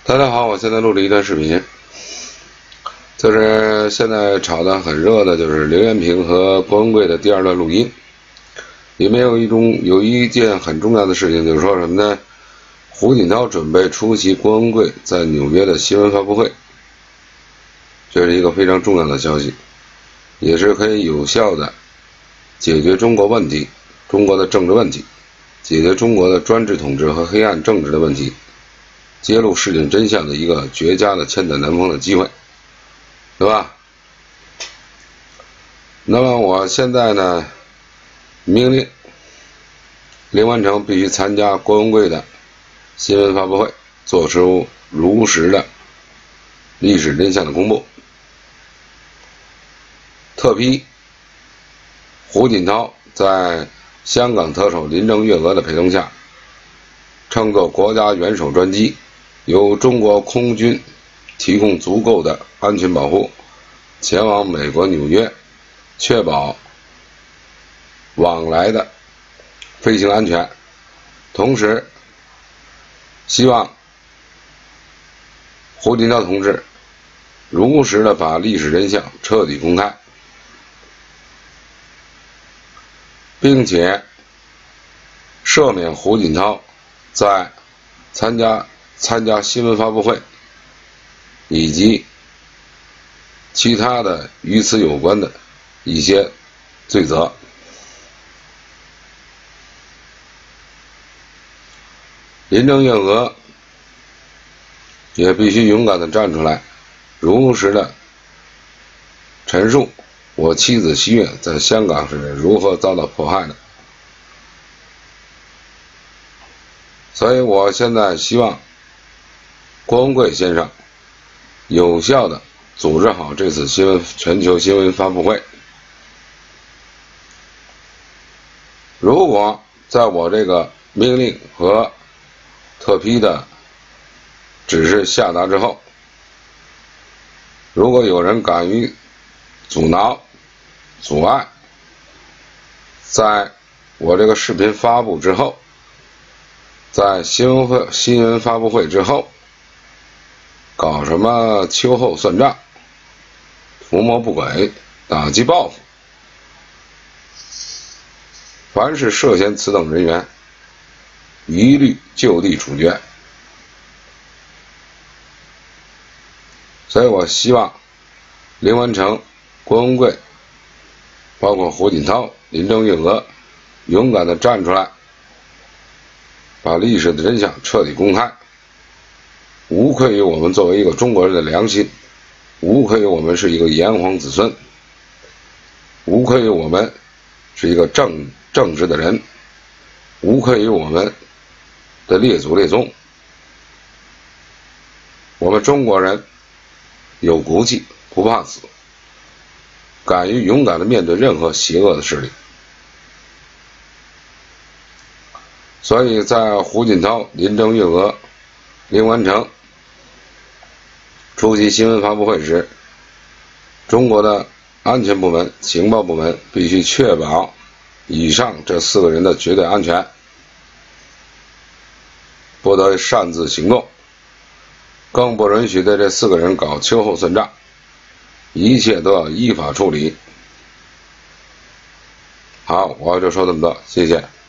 大家好，我现在录了一段视频，就是现在炒得很热的，就是刘延平和郭文贵的第二段录音。里面有一件很重要的事情，就是说什么呢？胡锦涛准备出席郭文贵在纽约的新闻发布会，这是一个非常重要的消息，也是可以有效的解决中国问题、中国的政治问题，解决中国的专制统治和黑暗政治的问题，揭露事情真相的一个绝佳的千载难逢的机会，对吧？那么我现在呢，命令林完成必须参加郭文贵的新闻发布会，做出如实的历史真相的公布。特批胡锦涛在香港特首林郑月娥的陪同下，乘坐国家元首专机，由中国空军提供足够的安全保护，前往美国纽约，确保往来的飞行安全。同时希望胡锦涛同志如实的把历史真相彻底公开，并且赦免胡锦涛在参加新闻发布会以及其他的与此有关的一些罪责。林郑月娥也必须勇敢地站出来，如实的陈述我妻子希月在香港是如何遭到迫害的。所以我现在希望郭文贵先生有效的组织好这次全球新闻发布会。如果在我这个命令和特批的指示下达之后，如果有人敢于阻挠、阻碍，在我这个视频发布之后，在新闻发布会之后搞什么秋后算账、图谋不轨、打击报复，凡是涉嫌此等人员，一律就地处决。所以我希望林完成、郭文贵，包括胡锦涛、林郑月娥勇敢地站出来，把历史的真相彻底公开，无愧于我们作为一个中国人的良心，无愧于我们是一个炎黄子孙，无愧于我们是一个正直的人，无愧于我们的列祖列宗。我们中国人有骨气，不怕死，敢于勇敢地面对任何邪恶的势力。所以在胡锦涛、林郑月娥、林完成出席新闻发布会时，中国的安全部门、情报部门必须确保以上这4个人的绝对安全，不得擅自行动，更不允许对这4个人搞秋后算账，一切都要依法处理。好，我就说这么多，谢谢。